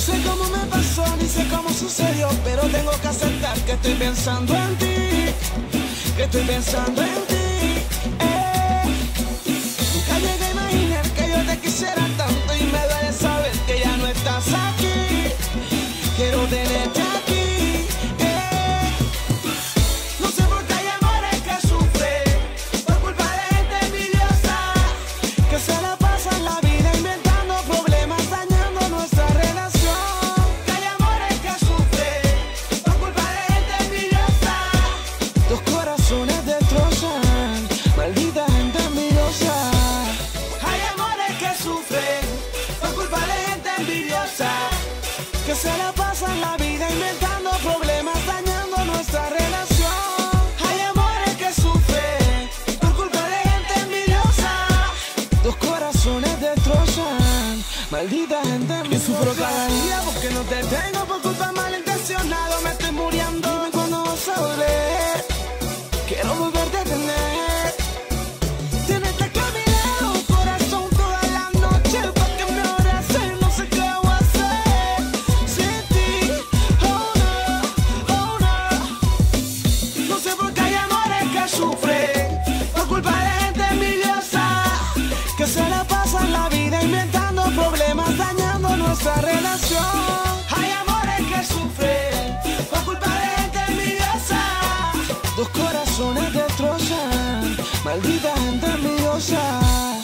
sé cómo me pasó, ni sé cómo sucedió, pero tengo que aceptar que estoy pensando en ti, que estoy pensando en ti. Nunca llegué a imaginar que yo te quisiera tanto y me duele saber que ya no estás aquí. Quiero tenerte aquí. No sé por qué hay amores que sufren por culpa de gente envidiosa que se la pasan la vida inventando problemas, dañando nuestra relación. Que hay amores que sufren por culpa de gente envidiosa. Dos corazones destrozan, maldita gente envidiosa. Hay amores que sufren por culpa de gente envidiosa que se la pasan la vida inventando problemas, dañando nuestra relación. Hay amores que sufren por culpa de gente envidiosa. Dos corazones destrozan, maldita gente envidiosa. Que sufro cada día porque no te tengo por culpa malintencionado. Me estoy muriendo. Dime cuándo vas a volver. Quiero volverte a tener. Tenerte aquí a mi lado, corazón, toda la noche pa' que me abraces. No sé qué voy a hacer sin ti. Oh no, oh no. No sé por qué hay amores que sufren por culpa de gente envidiosa que se la pasan la vida inventando problemas, dañando nuestra relación. Hay amores que sufren por culpa de gente envidiosa. Dos corazones destrozan, maldita gente envidiosa.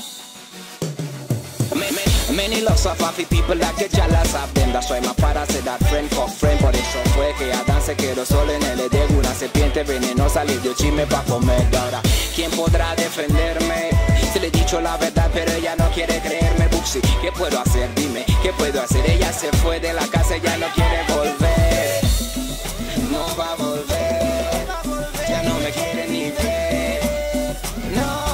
Many lots of happy people like the jealous of them. That's why my father said that friend for friend. Por eso fue que Adán se quedó solo en el Edén. Una serpiente venenosa le dio chisme pa' comer. Ahora, ¿quién podrá defenderme? Se le he dicho la verdad, pero ella no quiere creerme. Buxi, ¿qué puedo hacer? Dime, ¿qué puedo hacer? Ella se fue de la casa, ella no quiere volver. No va a volver. Ya no me quiere ni ver. No.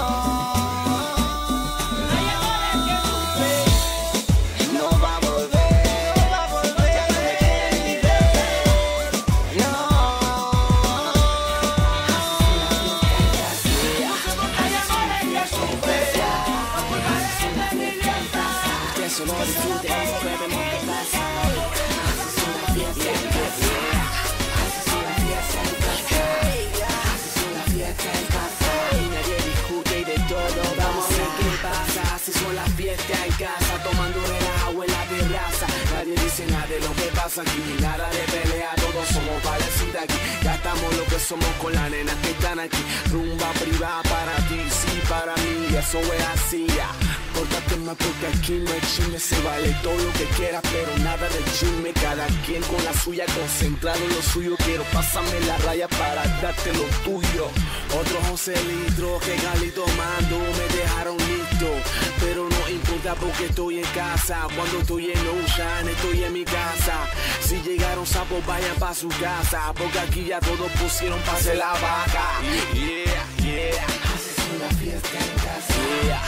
Solo disfrute y pruebemos qué pasa. Haces una fiesta en casa. Haces una fiesta en casa. Haces una fiesta en casa. Y nadie discute y de todo vamos a ver qué pasa. Haces una fiesta en casa, tomando relajo en la terraza. Nadie dice nada de lo que pasa aquí. Nada de pelea, todos somos parecidos aquí. Ya estamos lo que somos con las nenas que están aquí. Rumba privada para ti, sí para mí. Eso es así ya. Pórtate más porque aquí no hay chisme. Se vale todo lo que quieras, pero nada de chisme. Cada quien con la suya, concentrado en lo suyo. Quiero pásame la raya para darte lo tuyo. Otro José Litro que Gali tomando me dejaron listo. Pero no importa porque estoy en casa. Cuando estoy en Ocean, estoy en mi casa. Si llegaron sapos, vayan pa' su casa. Porque aquí ya todos pusieron pa' hacer la vaca. Yeah, yeah. Haces una fiesta en casa. Yeah.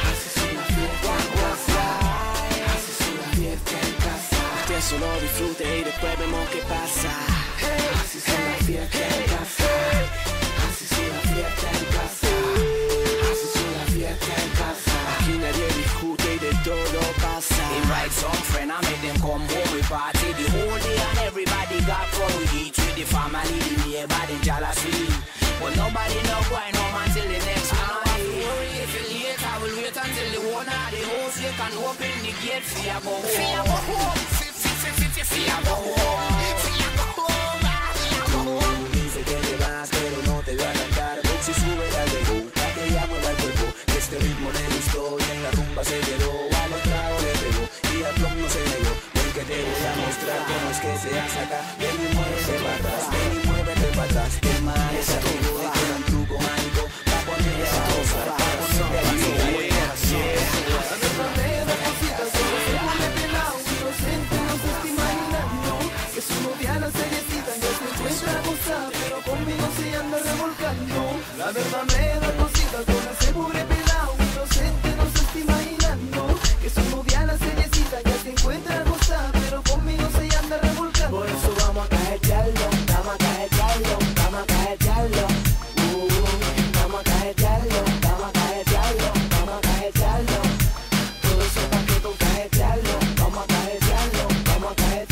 Usted solo disfrute y después vemos qué pasa. Haces una fiesta en casa. Haces una fiesta en casa. Haces una fiesta en casa. Aquí nadie discute y de todo pasa. Invite some friend and make them come home. We party the whole day and everybody got fun. We eat with the family, the neighbor, the jealousy. But nobody know going home until the next morning. If you're late, I will wait until the owner of the house you can open the gate for you go home. For you go home. For you go home. For you go home. Dice que te vas, pero no te va a cantar. Si sube al debut, pa' que ella mueva el cuerpo. Que este ritmo le gustó y en la rumba se quedó. A los tragos le pegó y al plomo no se negó. Ven que te voy a mostrar cómo es que se hace acá. Ven y muévete para atrás, ven y muévete para atrás. Qué mal esa figura, que era un truco mágico. Pa' ponerle a gozar, pa' ponerle a gozar. Pero conmigo se anda revolcando. La verdad me da cositas con ese pobre pelado inocente, no se está imaginando que su novia la seriecita ya se encuentra gozada, pero conmigo se anda revolcando. Por eso vamos a cajetearlo, vamos a cajetearlo, vamos a cajetearlo. Vamos a cajetearlo, vamos a cajetearlo, vamos a cajetearlo. Todo eso pa' que tú cajetearlo, vamos a cajetearlo, vamos a cajetearlo.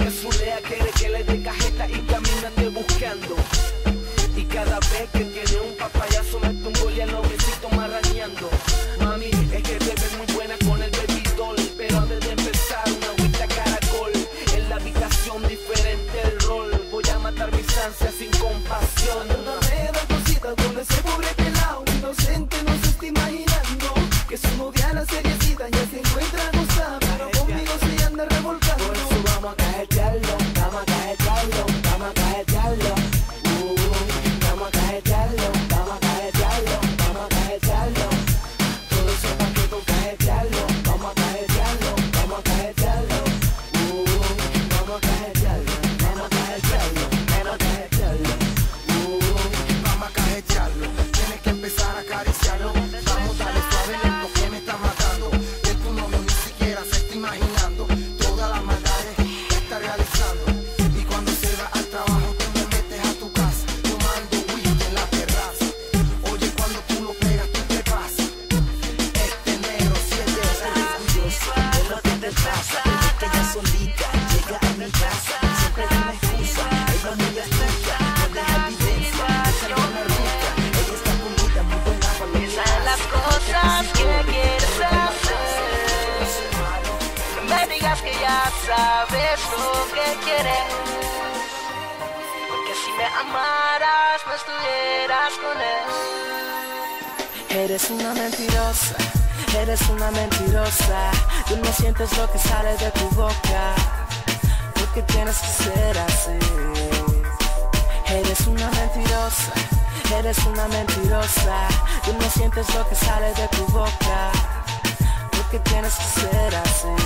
que zulea quiere que le dé cajeta y camina ande buscando. Y cada vez que tiene un papayazo mete un gol y al nombrecito marrañando. Mami, es que te ves muy buena con el baby doll, pero antes de empezar una agüita caracol. En la habitación diferente el rol, voy a matar mis ansias sin compasión. Dame dos cositas con ese pobre pelao inocente, no se está imaginando que su novia la seriecita ya se encuentra acostada, pero conmigo se anda revolcando. Por eso vamos a cajetearlo, vamos a cajetearlo, vamos a cajetearlo. Vamos a cajetearlo, vamos a cajetearlo, vamos a cajetearlo. Todo eso pa' que con cajetearlo, vamos a cajetearlo, vamos a cajetearlo. Vamos a cajetearlo, vamos a cajetearlo, vamos a cajetearlo. Vamos a cajetearlo, tienes que empezar a acariciarlo. Vamos, dale suave, lento, que me está matando. Que tu novio ni siquiera se está imaginando todas las maldades que está realizando. Y cuando se va al trabajo, tú me metes a tu casa, tomando whisky en la terraza. Oye, cuando tú lo pegas, tú te pasas. Este negro siete es orgulloso, es lo que te pasa. Que ella solita llega a mi casa, siempre hay una excusa. Ella es muy astuta, no deja evidencia, esa buena ruta. Ella está bonita, muy buena para lo que Piensa en las cosas que quieres hacer. No me digas que ya sabes lo que quieres, porque si me amaras no estuvieras con él. Eres una mentirosa, eres una mentirosa. Tú no sientes lo que sale de tu boca, porque tienes que ser así. Eres una mentirosa, eres una mentirosa. Tú no sientes lo que sale de tu boca, porque tienes que ser así.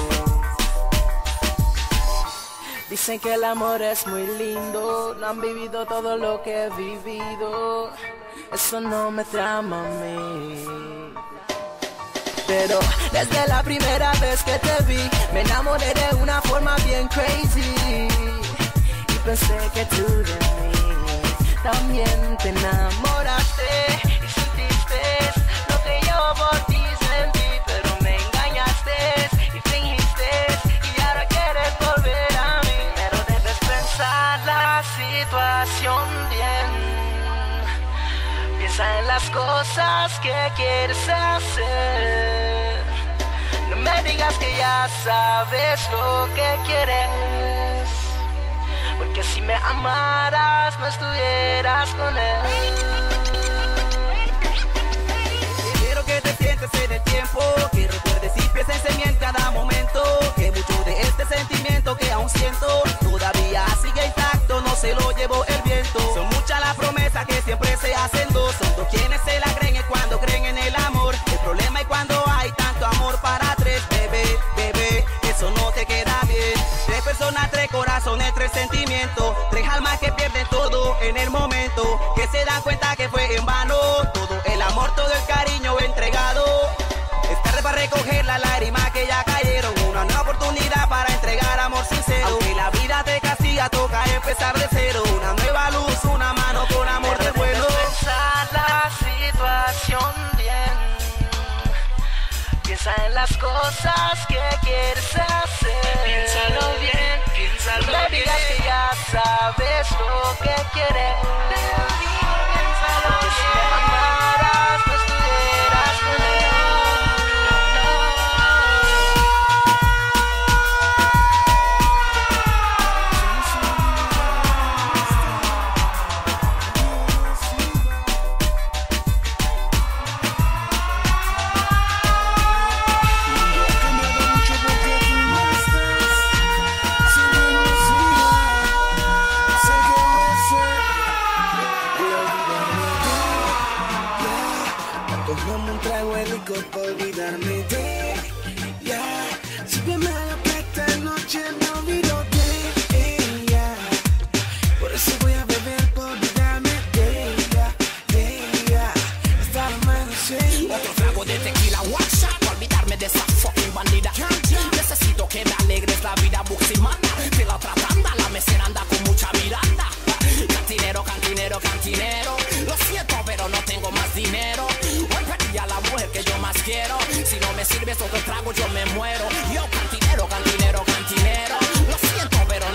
Dicen que el amor es muy lindo, no han vivido todo lo que he vivido. Eso no me trama a mí. Pero desde la primera vez que te vi, me enamoré de una forma bien crazy. Y pensé que tú de mí también te enamoraste y sentiste lo que yo por ti sentí. Pero me engañaste y fingiste y ahora quieres volver a mí. Pero debes pensar la situación bien. Piensa en las cosas que quieres hacer. No me digas que ya sabes lo que quieres, porque si me amaras no estuvieras con él. Quiero que te sientes en el tiempo, que recuerdes y pienses en mí en cada momento. Que mucho de este sentimiento que aún siento todavía sigue intacto, no se lo llevó el viento. Son muchas las promesas que siempre se hacen dos. Son dos quienes se la creen y cuando creen en el amor. El problema es cuando hay tanto amor para tres. Bebé, bebé, eso no te queda bien. Tres personas, tres corazones, tres sentimientos. Tres almas que pierden todo en el momento, que se dan cuenta que fue en vano todo el amor, todo el cariño entregado. Es tarde para recoger las lágrimas que ya cayeron. Una nueva oportunidad para entregar amor sincero. Aunque la vida te castiga, toca empezar de cero. Una nueva luz, una mano con amor del bueno. Pensar la situación bien. Piensa en las cosas que quieres hacer. Piénsalo bien, piénsalo No me digas que ya sabes lo que quieres. Porque si me amaras no estuvieras con él. Cógeme un trago de licor para olvidarme de ella. Sígueme a lo que esta noche me olvido de ella. Por eso voy a beber para olvidarme de ella, de ella. Hasta el amanecer. Otro trago de tequila, WhatsApp, para olvidarme de esa fucking bandida. Necesito que me alegres la vida, buximana. De la otra tanda, la mesera anda con mucha miranda. Cantinero, cantinero, cantinero. Lo siento, pero no tengo más dinero. Hoy perdí a la mujer que yo más quiero. Si no me sirves otro trago, yo me muero. Yo, cantinero, cantinero, cantinero. Lo siento, pero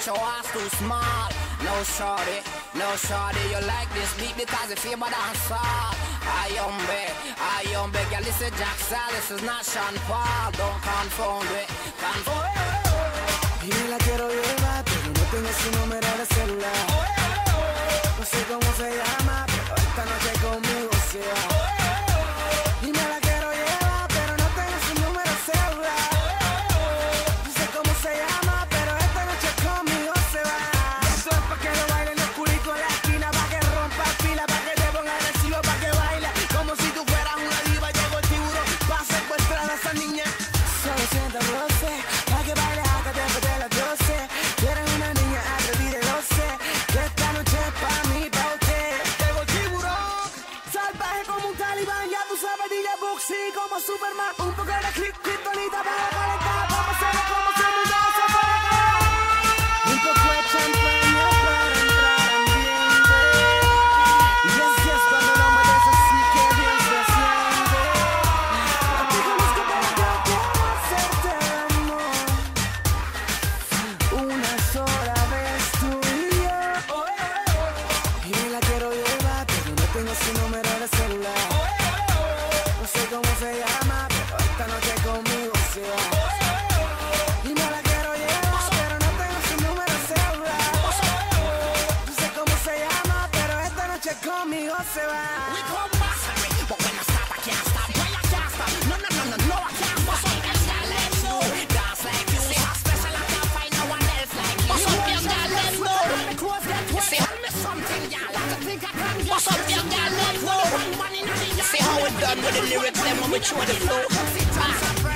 your ass too small. No shorty, you like this beat because you feel my dance hall. I hombre, girl, this is Jack Sal, this is not Sean Paul. Don't confound it, Y me la quiero llevar, pero no tengo su número de celular. No sé cómo se llama, pero esta noche conmigo se va. Y me la quiero llevar, pero no tengo su número de celular. No sé cómo se llama, pero esta noche conmigo se va. Esto es pa' que lo baile en el culito en la esquina, pa' que rompa fila, pa' que te ponga agresivo, pa' que baile como si tú fueras una diva. Llegó el tiburón pa' secuestrar a esa niña. Solo siento roce, pa' que baile hasta después de las 12. Tú eres una niña atrevida, lo sé, que esta noche es pa' mí, pa' usted. Llegó el tiburón, salvaje como un talibán, ya tú sabes, DJ Buxi como Superman. Un poco de kriptonita para calentar, como se ve, como se me da, se puede acabar. Un poco de champaña para entrar ambiente. Y así es cuando lo mueves así que bien se siente. No te conozco pero yo quiero hacerte el amor. Una sola vez tú y yo. Y me la quiero llevar, pero no tengo su número de celular. No sé cómo se llama, pero esta noche conmigo se va. Y me la quiero llevar, pero no tengo su número de celular. No sé cómo se llama, pero esta noche conmigo se va. We come back, sorry, but when I stop, I can't stop. Why I can't stop? No, I can't stop. So that's how let's go. Dance like you see how special I can't find no one else like you. What's up, young girl? Let's go. See, tell me something, y'all. I think I can get. What's up, young girl? Let's go. See how we done with the lyrics, then when we throw the flow.